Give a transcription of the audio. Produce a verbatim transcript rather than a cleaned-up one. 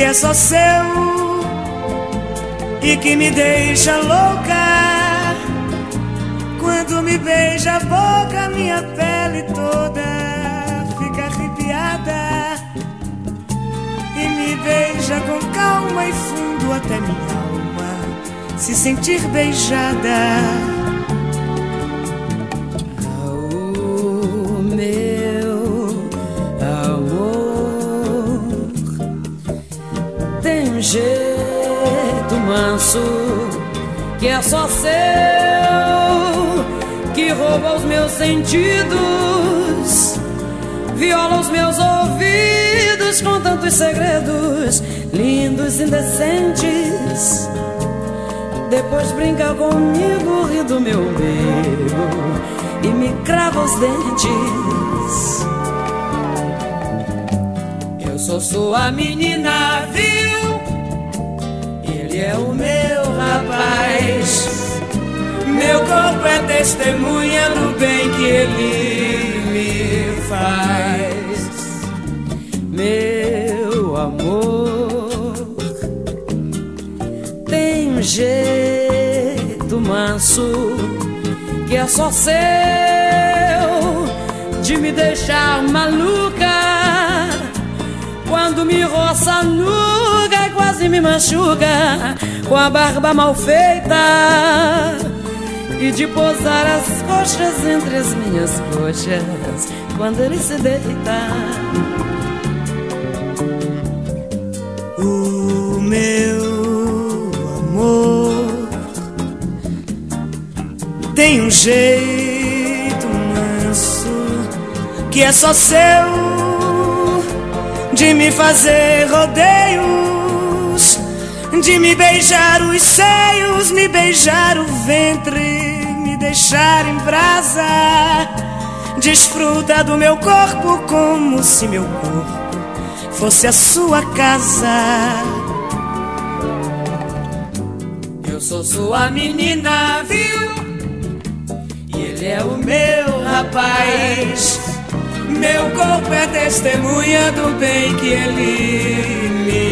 é só seu e que me deixa louca. Quando me beija a boca, minha pele toda fica arrepiada, e me beija com calma e fundo até minha alma se sentir beijada. Oh, meu amor, tem um jeito manso que é só seu, que rouba os meus sentidos, viola os meus ouvidos com tantos segredos lindos e indecentes. Depois brinca comigo, ri do meu umbigo e me crava os dentes. Eu sou sua menina, viu? Ele é o meu rapaz. Meu corpo é testemunha do bem que ele me faz. Meu amor tem um jeito manso que é só seu, de me deixar maluca. Quando me roça nuga e quase me machuca com a barba mal feita, e de pousar as coxas entre as minhas coxas quando ele se deita. O meu amor tem um jeito manso que é só seu, de me fazer rodeios, de me beijar os seios, me beijar o ventre, me deixar em brasa. Desfruta do meu corpo como se meu corpo fosse a sua casa. Eu sou sua menina, viu? E ele é o meu rapaz. Meu corpo é testemunha do bem que ele me